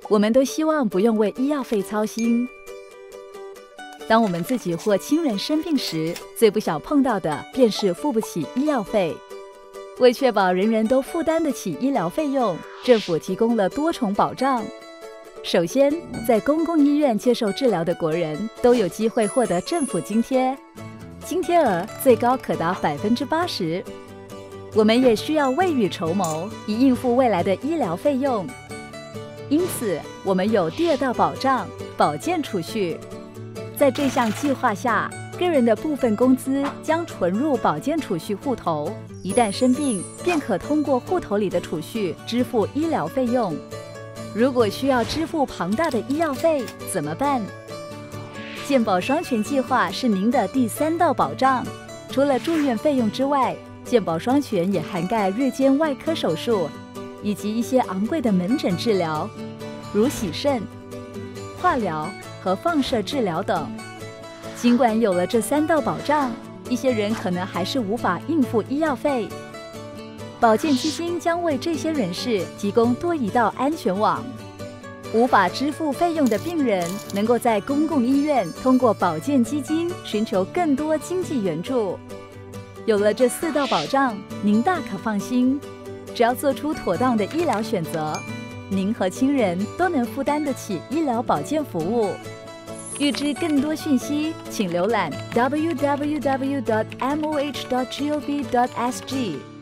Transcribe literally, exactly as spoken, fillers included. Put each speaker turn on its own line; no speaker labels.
我们都希望不用为医药费操心。当我们自己或亲人生病时，最不想碰到的便是付不起医药费。为确保人人都负担得起医疗费用，政府提供了多重保障。首先，在公共医院接受治疗的国人都有机会获得政府津贴，津贴额最高可达百分之八十。我们也需要未雨绸缪，以应付未来的医疗费用。因此，我们有第二道保障——保健储蓄。在这项计划下，个人的部分工资将存入保健储蓄户头，一旦生病，便可通过户头里的储蓄支付医疗费用。如果需要支付庞大的医药费，怎么办？健保双全计划是您的第三道保障。除了住院费用之外，健保双全也涵盖日间外科手术，以及一些昂贵的门诊治疗，如洗肾、化疗和放射治疗等。尽管有了这三道保障，一些人可能还是无法应付医药费。保健基金将为这些人士提供多一道安全网。无法支付费用的病人能够在公共医院通过保健基金寻求更多经济援助。有了这四道保障，您大可放心。只要做出妥当的医疗选择，您和亲人都能负担得起医疗保健服务。预知更多讯息，请浏览 w w w dot m o h dot gov dot s g。